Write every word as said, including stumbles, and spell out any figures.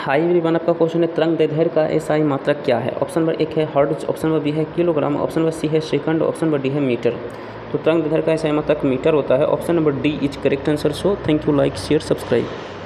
High everyone, आपका question है तरंग दैर्ध्य का एसआई मात्रक क्या है। ऑप्शन नंबर एक है हर्ट्ज, ऑप्शन नंबर बी है किलोग्राम, ऑप्शन नंबर सी है सेकंड, ऑप्शन नंबर डी है मीटर। तो तरंग दैर्ध्य का एसआई मात्रक मीटर होता है। Option number D is correct answer. So thank you, like share subscribe.